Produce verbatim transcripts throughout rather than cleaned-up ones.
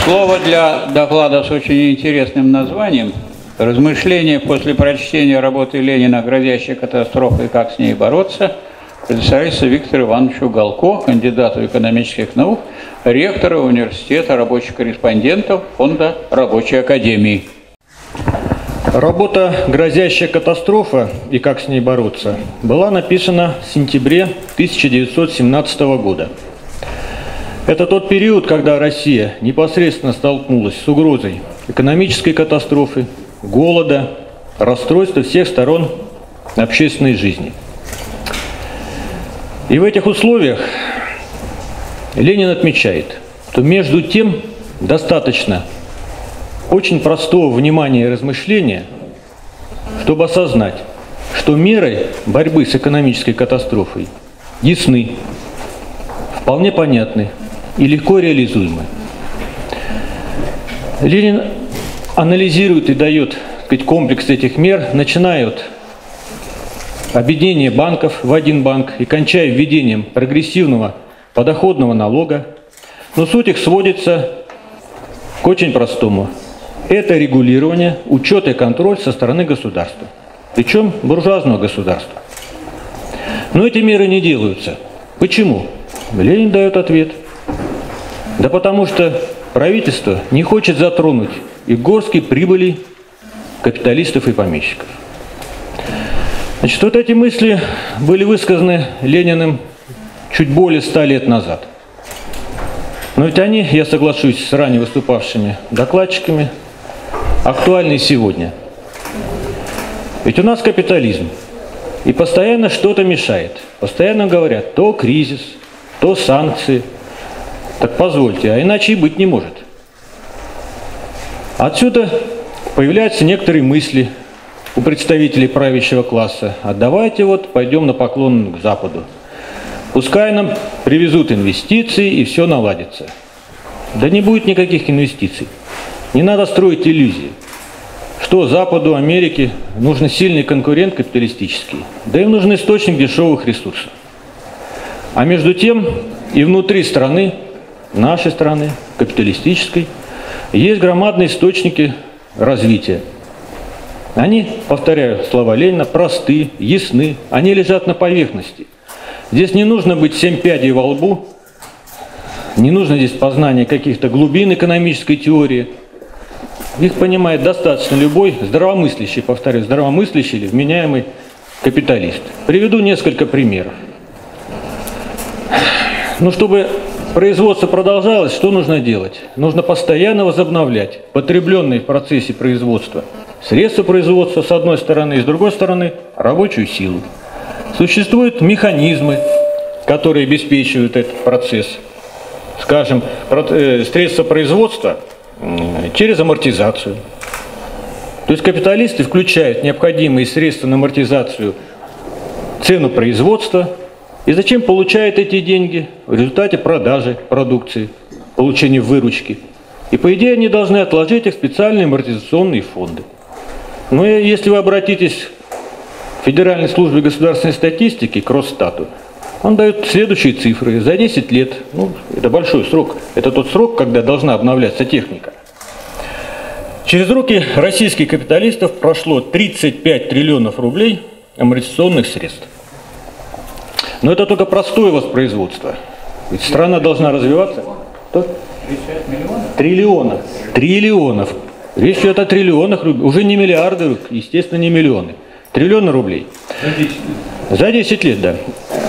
Слово для доклада с очень интересным названием «Размышления после прочтения работы Ленина о грозящей катастрофе и как с ней бороться» предоставляется Виктору Ивановичу Галко, кандидату экономических наук, ректора Университета рабочих корреспондентов Фонда Рабочей Академии. Работа «Грозящая катастрофа и как с ней бороться» была написана в сентябре тысяча девятьсот семнадцатого года. Это тот период, когда Россия непосредственно столкнулась с угрозой экономической катастрофы, голода, расстройства всех сторон общественной жизни. И в этих условиях Ленин отмечает, что между тем достаточно очень простого внимания и размышления, чтобы осознать, что меры борьбы с экономической катастрофой ясны, вполне понятны и легко реализуемы. Ленин анализирует и дает, так сказать, комплекс этих мер, начиная от объединения банков в один банк и кончая введением прогрессивного подоходного налога. Но суть их сводится к очень простому. Это регулирование, учет и контроль со стороны государства. Причем буржуазного государства. Но эти меры не делаются. Почему? Ленин дает ответ. Да потому что правительство не хочет затронуть и горстки прибыли капиталистов и помещиков. Значит, вот эти мысли были высказаны Лениным чуть более ста лет назад. Но ведь они, я соглашусь с ранее выступавшими докладчиками, актуальны сегодня. Ведь у нас капитализм, и постоянно что-то мешает. Постоянно говорят, то кризис, то санкции. Так позвольте, а иначе и быть не может. Отсюда появляются некоторые мысли у представителей правящего класса. А давайте вот пойдем на поклон к Западу. Пускай нам привезут инвестиции и все наладится. Да не будет никаких инвестиций. Не надо строить иллюзии, что Западу, Америке нужен сильный конкурент капиталистический. Да им нужен источник дешевых ресурсов. А между тем и внутри страны, нашей страны, капиталистической, есть громадные источники развития. Они, повторяю слова Ленина, просты, ясны, они лежат на поверхности. Здесь не нужно быть семь пядей во лбу, не нужно здесь познания каких-то глубин экономической теории. Их понимает достаточно любой здравомыслящий, повторяю, здравомыслящий или вменяемый капиталист. Приведу несколько примеров. Но чтобы производство продолжалось, что нужно делать? Нужно постоянно возобновлять потребленные в процессе производства средства производства с одной стороны, и с другой стороны рабочую силу. Существуют механизмы, которые обеспечивают этот процесс. Скажем, средства производства через амортизацию. То есть капиталисты включают необходимые средства на амортизацию цену производства. И зачем получают эти деньги? В результате продажи продукции, получения выручки. И по идее они должны отложить их в специальные амортизационные фонды. Но если вы обратитесь к Федеральной службе государственной статистики, к Росстату, он дает следующие цифры. За десять лет, ну, это большой срок, это тот срок, когда должна обновляться техника. Через руки российских капиталистов прошло тридцать пять триллионов рублей амортизационных средств. Но это только простое воспроизводство. Ведь страна должна развиваться. Что? Триллионов. Триллионов. Речь идет о триллионах рублей. Уже не миллиарды, естественно, не миллионы. Триллионы рублей. За десять лет, да.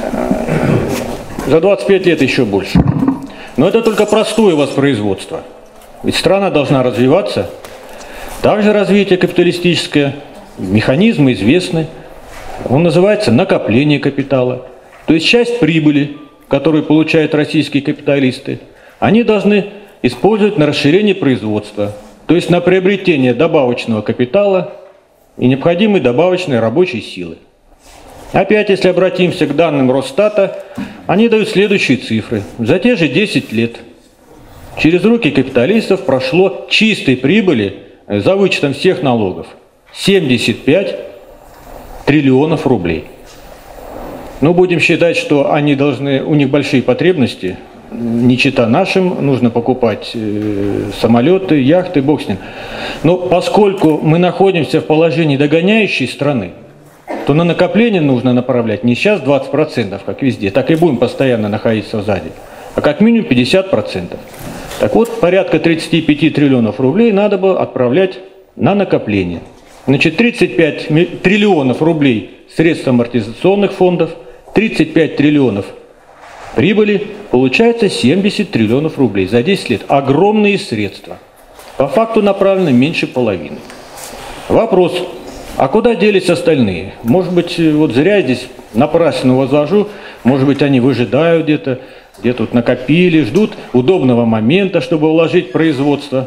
За двадцать пять лет еще больше. Но это только простое воспроизводство. Ведь страна должна развиваться. Также развитие капиталистическое. Механизмы известны. Он называется накопление капитала. То есть часть прибыли, которую получают российские капиталисты, они должны использовать на расширение производства. То есть на приобретение добавочного капитала и необходимой добавочной рабочей силы. Опять, если обратимся к данным Росстата, они дают следующие цифры. За те же десять лет через руки капиталистов прошло чистой прибыли за вычетом всех налогов семьдесят пять триллионов рублей. Но будем считать, что они должны, у них большие потребности не чета нашим, нужно покупать э, самолеты, яхты, бог с ним. Но поскольку мы находимся в положении догоняющей страны, то на накопление нужно направлять не сейчас двадцать процентов, как везде, так и будем постоянно находиться сзади, а как минимум пятьдесят процентов. Так вот, порядка тридцати пяти триллионов рублей надо было отправлять на накопление. Значит, тридцать пять триллионов рублей средств амортизационных фондов, тридцать пять триллионов прибыли, получается семьдесят триллионов рублей за десять лет. Огромные средства. По факту направлены меньше половины. Вопрос, а куда делись остальные? Может быть, вот зря я здесь напрасно возвожу, может быть, они выжидают где-то, где-то вот накопили, ждут удобного момента, чтобы уложить в производство.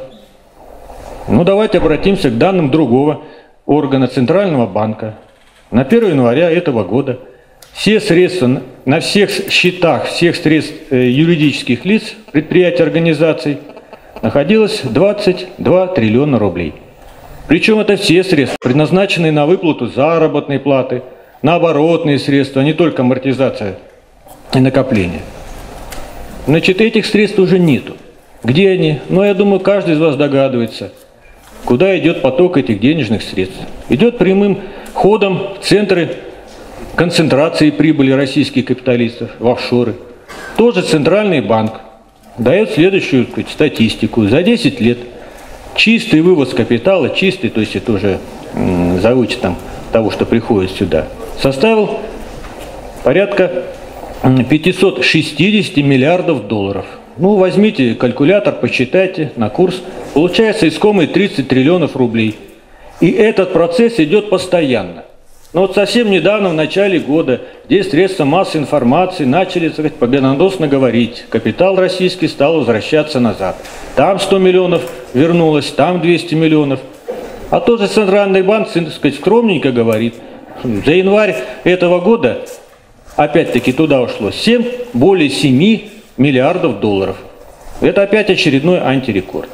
Ну, давайте обратимся к данным другого органа Центрального банка. На первое января этого года все средства на всех счетах всех средств юридических лиц, предприятий, организаций находилось двадцать два триллиона рублей. Причем это все средства, предназначенные на выплату заработной платы, на оборотные средства, а не только амортизация и накопление. Значит, этих средств уже нету. Где они? Ну, я думаю, каждый из вас догадывается, куда идет поток этих денежных средств. Идет прямым ходом в центры концентрации прибыли российских капиталистов, в офшоры. Тоже Центральный банк дает следующую, так сказать, статистику. За десять лет чистый вывоз капитала, чистый, то есть это уже м, за вычетом того, что приходит сюда, составил порядка пятьсот шестьдесят миллиардов долларов. Ну, возьмите калькулятор, посчитайте на курс. Получается искомые тридцать триллионов рублей. И этот процесс идет постоянно. Но вот совсем недавно, в начале года, здесь средства массовой информации начали, так сказать, победоносно говорить. Капитал российский стал возвращаться назад. Там сто миллионов вернулось, там двести миллионов. А тот же Центральный банк, так сказать, скромненько говорит, за январь этого года, опять-таки туда ушло семь, более семи миллиардов долларов. Это опять очередной антирекорд.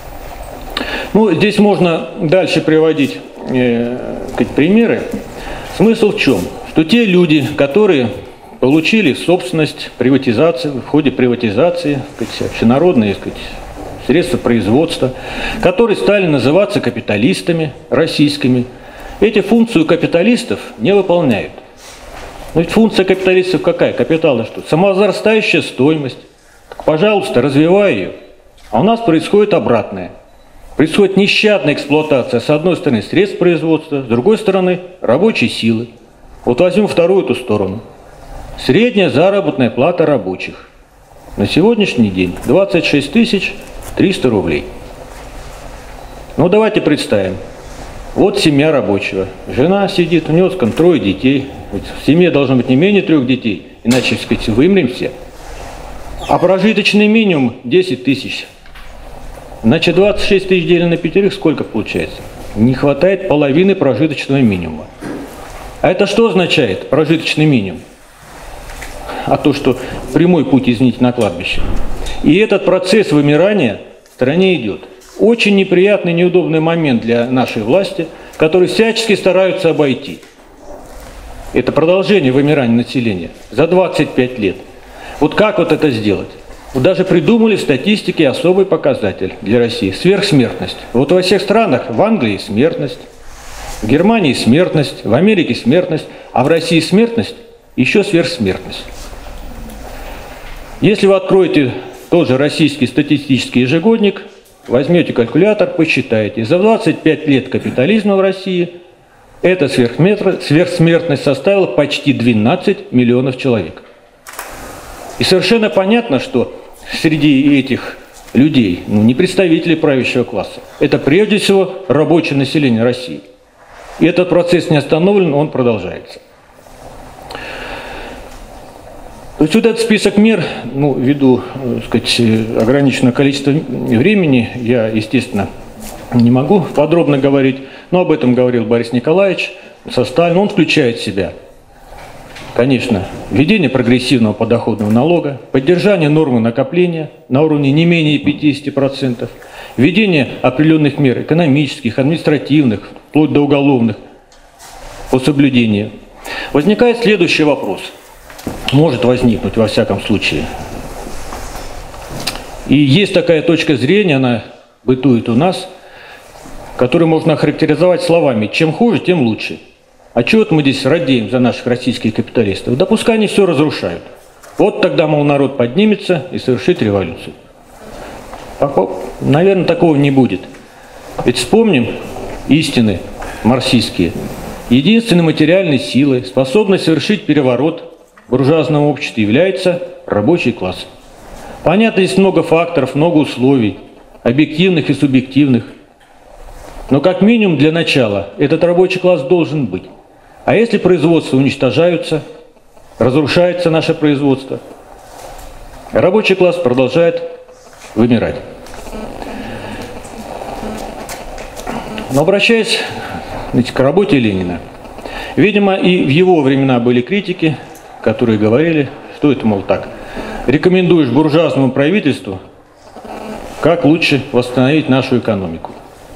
Ну, здесь можно дальше приводить э, сказать, примеры. Смысл в чем? Что те люди, которые получили собственность, приватизацию, в ходе приватизации, сказать, общенародные, сказать, средства производства, которые стали называться капиталистами российскими, эти функцию капиталистов не выполняют. Но ведь функция капиталистов какая? Капитала что? Самовозрастающая стоимость. Так, пожалуйста, развивай ее. А у нас происходит обратное. Происходит нещадная эксплуатация, с одной стороны, средств производства, с другой стороны, рабочей силы. Вот возьмем вторую эту сторону. Средняя заработная плата рабочих на сегодняшний день двадцать шесть тысяч триста рублей. Ну, давайте представим. Вот семья рабочего. Жена сидит, у нее скажем, трое детей. В семье должно быть не менее трех детей, иначе, так сказать, вымрем все. А прожиточный минимум десять тысяч. Значит, двадцать шесть тысяч делим на пятерых, сколько получается? Не хватает половины прожиточного минимума. А это что означает, прожиточный минимум? А то, что прямой путь, извините, на кладбище. И этот процесс вымирания в стране идет. Очень неприятный, неудобный момент для нашей власти, который всячески стараются обойти. Это продолжение вымирания населения за двадцать пять лет. Вот как вот это сделать? Вот даже придумали в статистике особый показатель для России – сверхсмертность. Вот во всех странах, в Англии смертность, в Германии смертность, в Америке смертность, а в России смертность еще сверхсмертность. Если вы откроете тот же российский статистический ежегодник, возьмете калькулятор, посчитаете, за двадцать пять лет капитализма в России эта сверхсмертность составила почти двенадцать миллионов человек. И совершенно понятно, что среди этих людей, ну, не представители правящего класса, это прежде всего рабочее население России. И этот процесс не остановлен, он продолжается. То есть вот этот список мер, ну, ввиду, так сказать, ограниченного количества времени, я, естественно, не могу подробно говорить, но об этом говорил Борис Николаевич со Сталиным. Он включает в себя, конечно, введение прогрессивного подоходного налога, поддержание нормы накопления на уровне не менее пятидесяти процентов, введение определенных мер экономических, административных, вплоть до уголовных по соблюдению. Возникает следующий вопрос. Может возникнуть во всяком случае. И есть такая точка зрения, она бытует у нас, которую можно охарактеризовать словами: чем хуже, тем лучше. А чего вот мы здесь радеем за наших российских капиталистов? Да пускай они все разрушают. Вот тогда, мол, народ поднимется и совершит революцию. Наверное, такого не будет. Ведь вспомним истины марксистские. Единственной материальной силой, способной совершить переворот в буржуазном обществе, является рабочий класс. Понятно, здесь много факторов, много условий, объективных и субъективных. Но как минимум для начала этот рабочий класс должен быть. А если производства уничтожаются, разрушается наше производство, рабочий класс продолжает вымирать. Но обращаясь, знаете, к работе Ленина, видимо, и в его времена были критики, которые говорили, что это, мол, так, рекомендуешь буржуазному правительству, как лучше восстановить нашу экономику.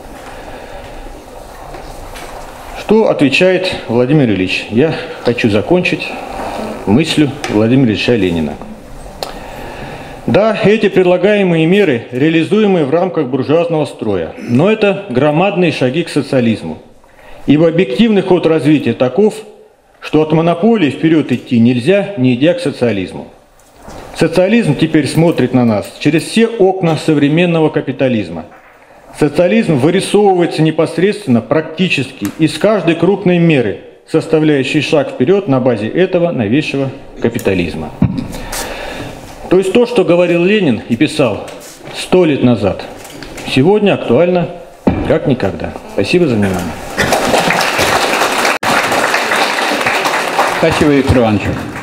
Что отвечает Владимир Ильич? Я хочу закончить мыслью Владимира Ильича Ленина. Да, эти предлагаемые меры реализуемы в рамках буржуазного строя, но это громадные шаги к социализму. Ибо объективный ход развития таков, что от монополии вперед идти нельзя, не идя к социализму. Социализм теперь смотрит на нас через все окна современного капитализма. Социализм вырисовывается непосредственно, практически, из каждой крупной меры, составляющей шаг вперед на базе этого новейшего капитализма. То есть то, что говорил Ленин и писал сто лет назад, сегодня актуально как никогда. Спасибо за внимание. Спасибо, Виктор Иванович.